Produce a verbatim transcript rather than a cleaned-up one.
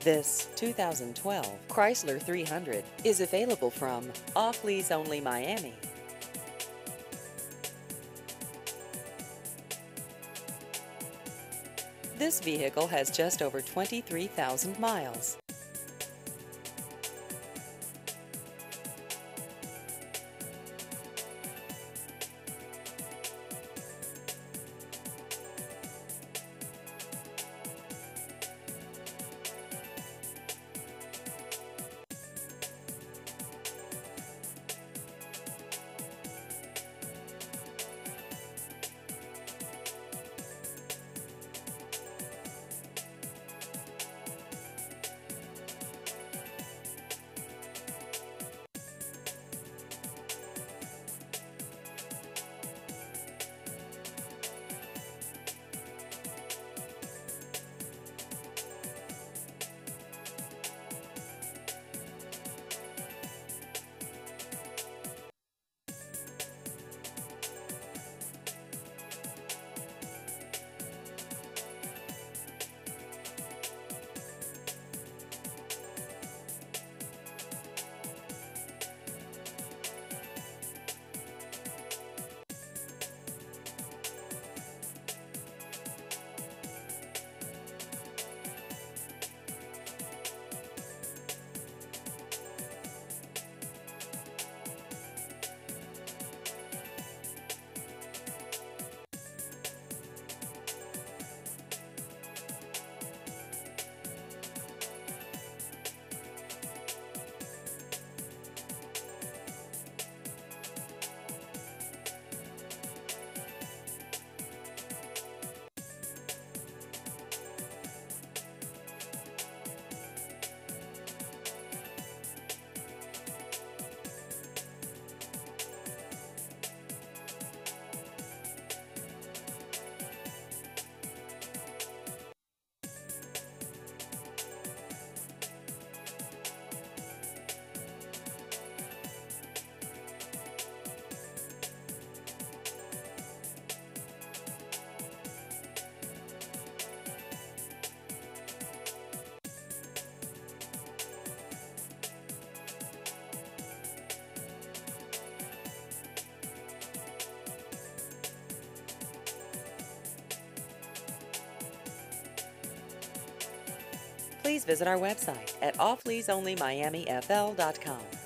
This two thousand twelve Chrysler three hundred is available from Off Lease Only Miami. This vehicle has just over twenty-three thousand miles. Please visit our website at off lease only miami f l dot com.